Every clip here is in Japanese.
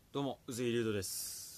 どうも、宇津井龍斗です。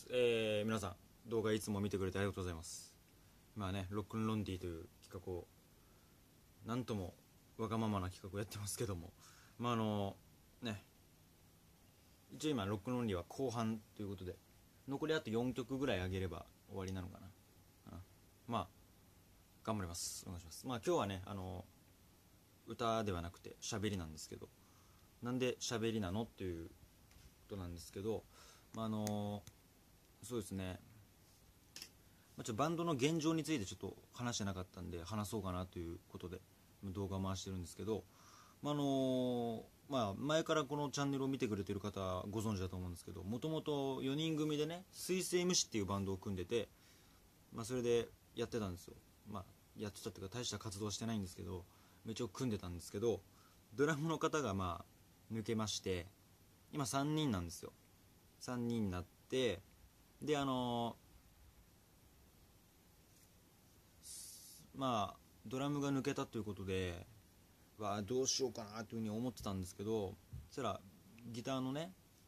皆さん、動画いつも見てくれてありがとうございます。今ね、ロックンロンディという企画を、なんともわがままな企画をやってますけども、ね、一応今、ロックンロンディは後半ということで、残りあと4曲ぐらい上げれば終わりなのかな。まあ、頑張ります。お願いします。今日はね、歌ではなくて喋りなんですけど、なんで喋りなのっていうことなんですけど、まあ、そうですね、バンドの現状についてちょっと話してなかったんで話そうかなということで動画を回してるんですけど、前からこのチャンネルを見てくれてる方ご存知だと思うんですけど、もともと4人組でね、水星虫っていうバンドを組んでて、それでやってたんですよ。やってたっていうか大した活動はしてないんですけど、一応組んでたんですけど、ドラムの方が抜けまして、今3人なんですよ。3人になって、でドラムが抜けたということで、どうしようかなというふうに思ってたんですけど、そしたらギターの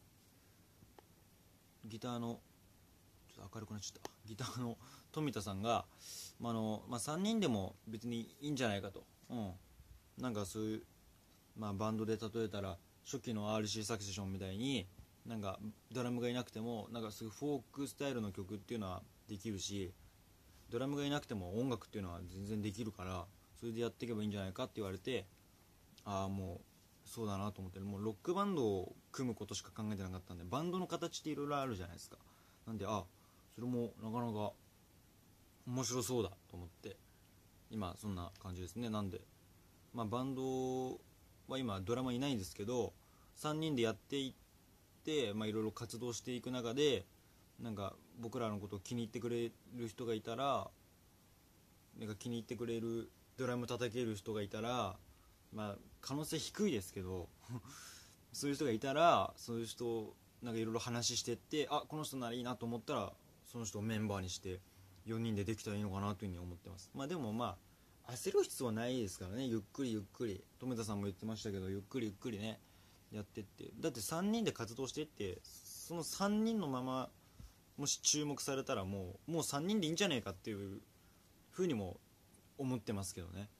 ちょっと明るくなっちゃった、ギターの富田さんが、3人でも別にいいんじゃないかと、なんかそういう、バンドで例えたら初期の RC サクセションみたいに、なんかドラムがいなくてもなんかすごいフォークスタイルの曲っていうのはできるし、ドラムがいなくても音楽っていうのは全然できるから、それでやっていけばいいんじゃないかって言われて、もうそうだなと思って、もうロックバンドを組むことしか考えてなかったんで、バンドの形っていろいろあるじゃないですか。なんでそれもなかなか面白そうだと思って、今そんな感じですね。なんでバンドは今ドラマいないんですけど、3人でやっていって、いろいろ活動していく中で、なんか僕らのことを気に入ってくれる人がいたら、なんか気に入ってくれるドラム叩ける人がいたら、可能性低いですけどそういう人がいたら、そういう人なんかいろいろ話してって、この人ならいいなと思ったらその人をメンバーにして4人でできたらいいのかなというふうに思ってます。でも焦る必要はないですからね。ゆっくりゆっくり、富田さんも言ってましたけど、ゆっくりゆっくりねやってって、だって3人で活動してって、その3人のままもし注目されたらもう3人でいいんじゃねえかっていうふうにも思ってますけどね。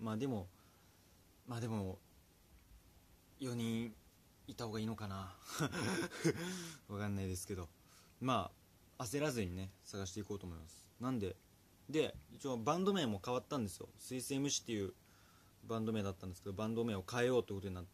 でも4人いた方がいいのかなわかんないですけど、焦らずにね探していこうと思います。なんで一応バンド名も変わったんですよ。水星虫っていうバンド名だったんですけど、バンド名を変えようということになって、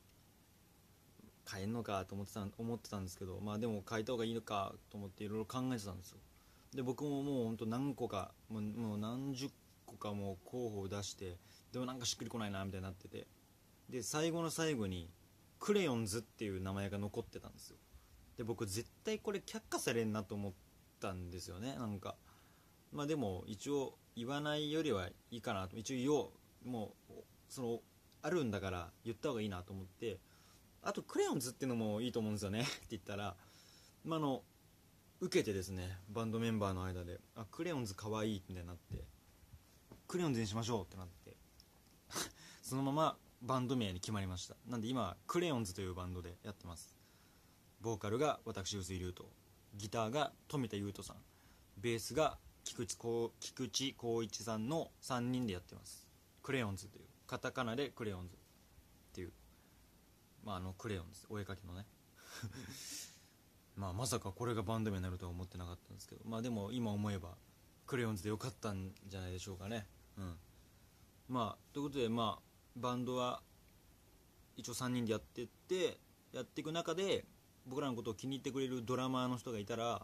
変えんのかと思ってたんですけど、でも変えた方がいいのかと思っていろいろ考えてたんですよ。で僕ももうほんと何個かもう何十個かもう候補を出して、でもなんかしっくりこないなみたいになってて、で最後の最後にクレヨンズっていう名前が残ってたんですよ。で僕絶対これ却下されんなと思ったんですよね。なんかでも一応言わないよりはいいかなと、一応言おう、もうそのあるんだから言った方がいいなと思って、あとクレヨンズっていうのもいいと思うんですよねって言ったら、受けてですね、バンドメンバーの間でクレヨンズかわいいってなって、クレヨンズにしましょうってなってそのままバンド名に決まりました。なんで今クレヨンズというバンドでやってます。ボーカルが私臼井龍斗、ギターが富田優斗さん、ベースが菊池浩一さんの3人でやってます。クレヨンズというカタカナでクレヨンズっていう、クレヨンズお絵かきのねまさかこれがバンド名になるとは思ってなかったんですけど、でも今思えばクレヨンズでよかったんじゃないでしょうかね。ということでバンドは一応3人でやってってやっていく中で、僕らのことを気に入ってくれるドラマーの人がいたら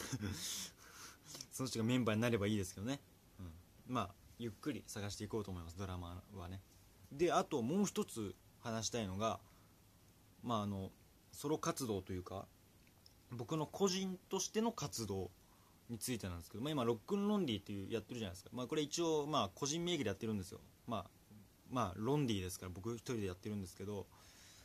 その人がメンバーになればいいですけどね。ゆっくり探していこうと思います、ドラマーはね。であともう一つ話したいのが、ソロ活動というか僕の個人としての活動についてなんですけど、今ロックンロンディっていうやってるじゃないですか。これ一応個人名義でやってるんですよ。ロンディですから僕一人でやってるんですけど、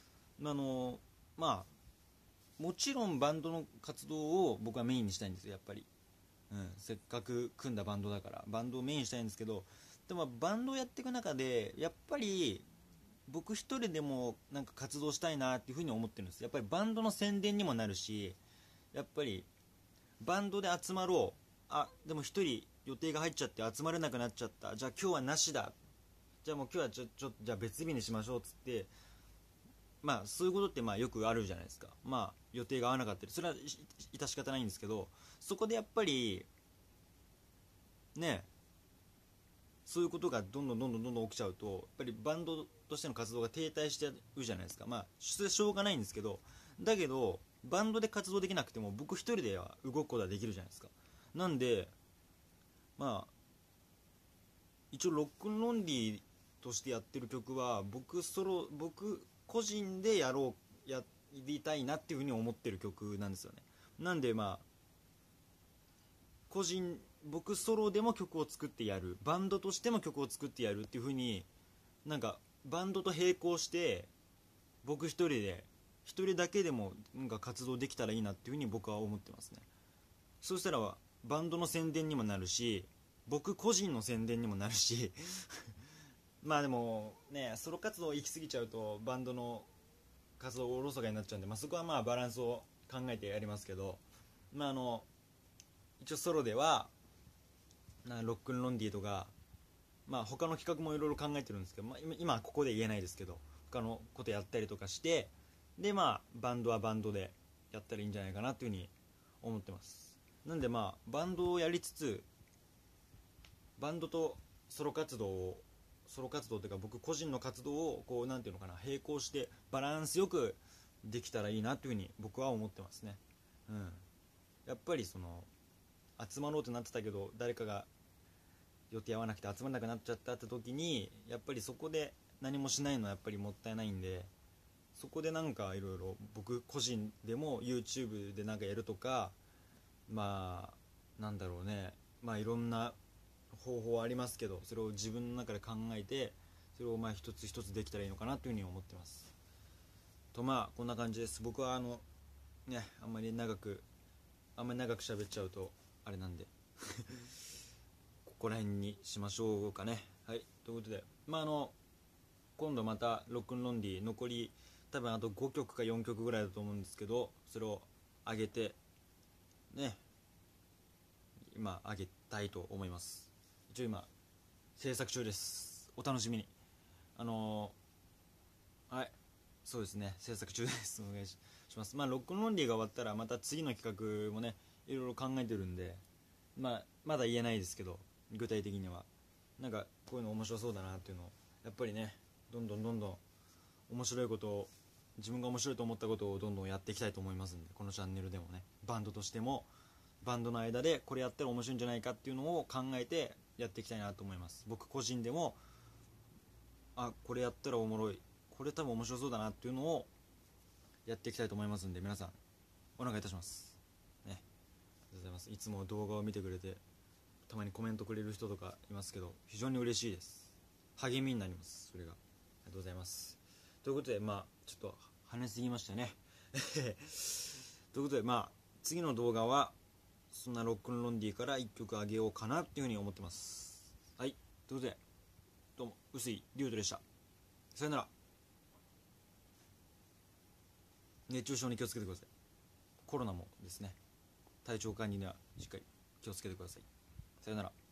もちろんバンドの活動を僕はメインにしたいんですよ、やっぱり。せっかく組んだバンドだからバンドをメインにしたいんですけど、でもバンドをやっていく中でやっぱり僕一人でもなんか活動したいなっていうふうに思ってるんです。やっぱりバンドの宣伝にもなるし、やっぱりバンドで集まろう、でも一人予定が入っちゃって集まれなくなっちゃった、じゃあ今日はなしだ、じゃあもう今日はじゃあ別日にしましょうっつって、まあそういうことってまあよくあるじゃないですか。まあ予定が合わなかったり、それは致し方ないんですけど、そこでやっぱりね、そういうことがどんどん起きちゃうと、やっぱりバンドとしての活動が停滞してるじゃないですか。まあそれはしょうがないんですけど、だけどバンドで活動できなくても僕一人では動くことはできるじゃないですか。なんでまあ一応ロックンロンリーとしてやってる曲は僕個人でやりたいなっていうふうに思ってる曲なんですよね。なんでまあ個人僕ソロでも曲を作ってやる、バンドとしても曲を作ってやるっていう風に、なんかバンドと並行して僕一人だけでもなんか活動できたらいいなっていう風に僕は思ってますね。そうしたらバンドの宣伝にもなるし、僕個人の宣伝にもなるしまあでもね、ソロ活動行き過ぎちゃうとバンドの活動おろそかになっちゃうんで、そこはまあバランスを考えてやりますけど、一応ソロではロックンロンディとか、他の企画もいろいろ考えてるんですけど、今はここで言えないですけど、他のことやったりとかして、でバンドはバンドでやったらいいんじゃないかなというふうに思ってます。なんでバンドをやりつつ、バンドとソロ活動というか僕個人の活動をこうなんていうのかな、並行してバランスよくできたらいいなというふうに僕は思ってますね。やっぱり集まろうとなってたけど誰かが予定合わなくて集まらなくなっちゃったって時に、やっぱりそこで何もしないのはやっぱりもったいないんで、そこでなんかいろいろ僕個人でも YouTube でなんかやるとか、なんだろうね、いろんな方法ありますけど、それを自分の中で考えて、それを一つ一つできたらいいのかなというふうに思ってますと。こんな感じです。僕はあんまり長く喋っちゃうとあれなんでここら辺にしましょうかね。はい、ということで、今度またロックンロンディ残り多分あと5曲か4曲ぐらいだと思うんですけど、それを上げてね、今上げたいと思います。一応今制作中です。お楽しみに。はい、そうですね、制作中です。お願いします。ロックンロンディが終わったらまた次の企画もね、いろいろ考えてるんで、まだ言えないですけど、具体的にはなんかこういうの面白そうだなっていうのを、やっぱりね、どんどん面白いことを、自分が面白いと思ったことをどんどんやっていきたいと思いますんで、このチャンネルでもね、バンドとしてもバンドの間でこれやったら面白いんじゃないかっていうのを考えてやっていきたいなと思います。僕個人でもこれやったらおもろい、これ多分面白そうだなっていうのをやっていきたいと思いますんで、皆さんお願いいたしますね。ありがとうございます。いつも動画を見てくれて、たまにコメントくれる人とかいますけど、非常に嬉しいです。励みになります、それが。ありがとうございます。ということでちょっと跳ねすぎましたねということで次の動画はそんなロックンロンディから1曲あげようかなっていうふうに思ってます。はい、ということで、どうも臼井リュウトでした。さよなら。熱中症に気をつけてください。コロナもですね、体調管理にはしっかり気をつけてください。さよなら。